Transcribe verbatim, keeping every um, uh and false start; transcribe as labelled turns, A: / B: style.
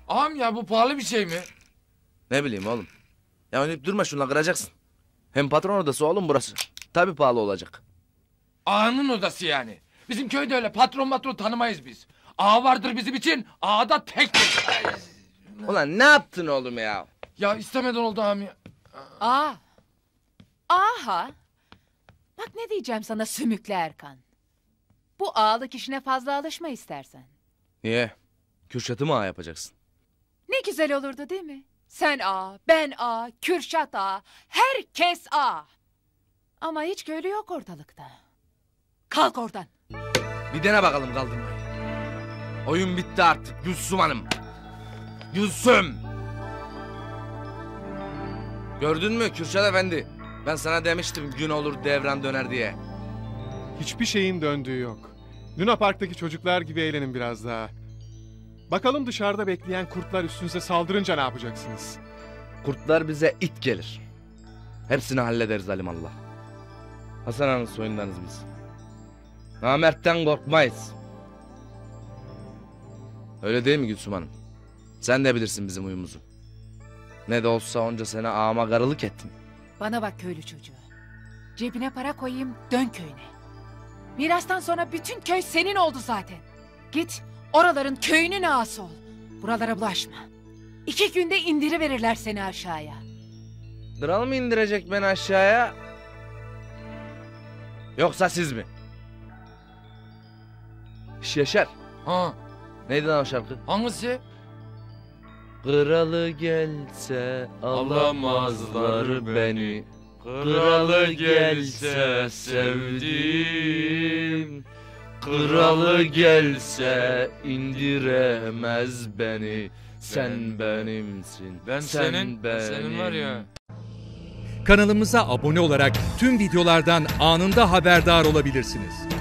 A: Ağam ya bu pahalı bir şey mi?
B: Ne bileyim oğlum. Ya oynayıp durma şunla kıracaksın. Hem patron odası oğlum burası. Tabii pahalı olacak.
A: Ağanın odası yani. Bizim köyde öyle patron patron tanımayız biz. Ağa vardır bizim için, ağa da tektir.
B: Ulan ne yaptın oğlum ya?
A: Ya istemeden oldu ağam ya.
C: Aa. Aha. Bak ne diyeceğim sana sümüklü Erkan. Bu ağalık işine fazla alışma istersen.
B: Niye? Kürşat'ı mı ağa yapacaksın?
C: Ne güzel olurdu değil mi? Sen ağa, ben ağa, Kürşat ağa, herkes ağa. Ama hiç köylü yok ortalıkta. Kalk oradan.
B: Bir dene bakalım kaldırmayı. Oyun bitti artık Gülsüm Hanım. Gülsüm! Gördün mü Kürşat Efendi? Ben sana demiştim gün olur devran döner diye.
D: Hiçbir şeyin döndüğü yok. Luna Park'taki çocuklar gibi eğlenin biraz daha. Bakalım dışarıda bekleyen kurtlar üstünüze saldırınca ne yapacaksınız?
B: Kurtlar bize it gelir. Hepsini hallederiz alimallah. Hasan Ağa'nın soyundanız biz. Namert'ten korkmayız. Öyle değil mi Gülsüm Hanım? Sen de bilirsin bizim huyumuzu. Ne de olsa onca sene ağama karılık ettim.
C: Bana bak köylü çocuğu. Cebine para koyayım, dön köyüne. Mirastan sonra bütün köy senin oldu zaten. Git oraların köyünün ağası ol. Buralara bulaşma. İki günde indiriverirler seni aşağıya.
B: Kral mı indirecek beni aşağıya? Yoksa siz mi? Şş Yaşar.
A: Ha,
B: Neydi lan o şarkı?
A: hangisi?
B: Kralı gelse alamazlar beni. Kralı gelse sevdim. Kralı gelse indiremez beni. Sen benimsin.
A: Ben
B: sen
A: senin,
B: benim.
A: senin var ya.
E: Kanalımıza abone olarak tüm videolardan anında haberdar olabilirsiniz.